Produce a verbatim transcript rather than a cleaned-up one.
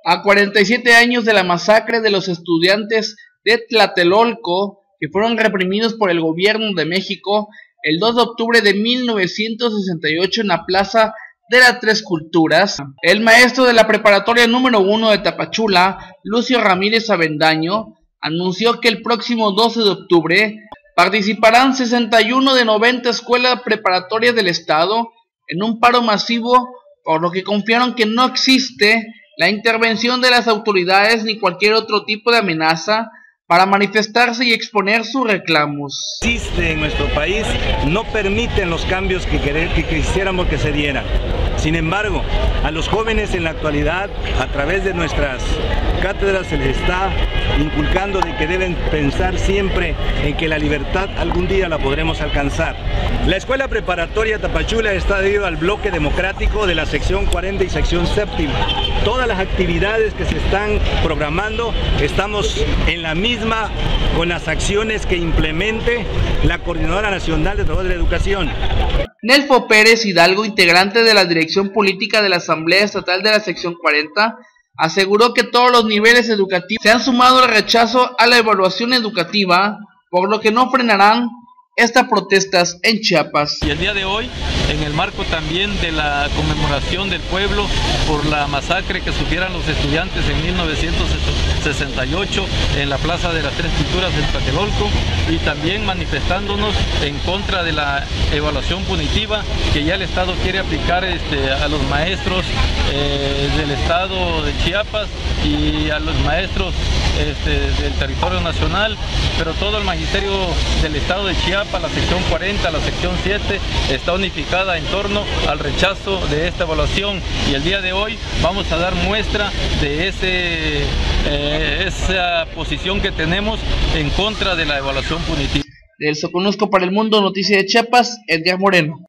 A cuarenta y siete años de la masacre de los estudiantes de Tlatelolco, que fueron reprimidos por el gobierno de México el dos de octubre de mil novecientos sesenta y ocho en la Plaza de las Tres Culturas, el maestro de la preparatoria número uno de Tapachula, Lucio Ramírez Avendaño, anunció que el próximo doce de octubre participarán sesenta y una de noventa escuelas preparatorias del estado en un paro masivo, por lo que confiaron que no existe la intervención de las autoridades ni cualquier otro tipo de amenaza para manifestarse y exponer sus reclamos. Existe en nuestro país, no permiten los cambios que, querer, que quisiéramos que se dieran. Sin embargo, a los jóvenes en la actualidad, a través de nuestras cátedras, se les está inculcando de que deben pensar siempre en que la libertad algún día la podremos alcanzar. La Escuela Preparatoria Tapachula está adherido al bloque democrático de la sección cuarenta y sección séptima. Todas las actividades que se están programando, estamos en la misma con las acciones que implemente la Coordinadora Nacional de Trabajadores de la Educación. Nelfo Pérez Hidalgo, integrante de la Dirección Política de la Asamblea Estatal de la sección cuarenta, aseguró que todos los niveles educativos se han sumado al rechazo a la evaluación educativa, por lo que no frenarán estas protestas en Chiapas. Y el día de hoy, en el marco también de la conmemoración del pueblo por la masacre que sufrieron los estudiantes en mil novecientos sesenta y ocho en la Plaza de las Tres Culturas de Tlatelolco, y también manifestándonos en contra de la evaluación punitiva que ya el Estado quiere aplicar este, a los maestros eh, del Estado de Chiapas y a los maestros este, del territorio nacional, pero todo el magisterio del Estado de Chiapas, la sección cuarenta, la sección siete, está unificada en torno al rechazo de esta evaluación, y el día de hoy vamos a dar muestra de ese, eh, esa posición que tenemos en contra de la evaluación punitiva. Del Soconusco para el Mundo, Noticias de Chiapas, Edgar Moreno.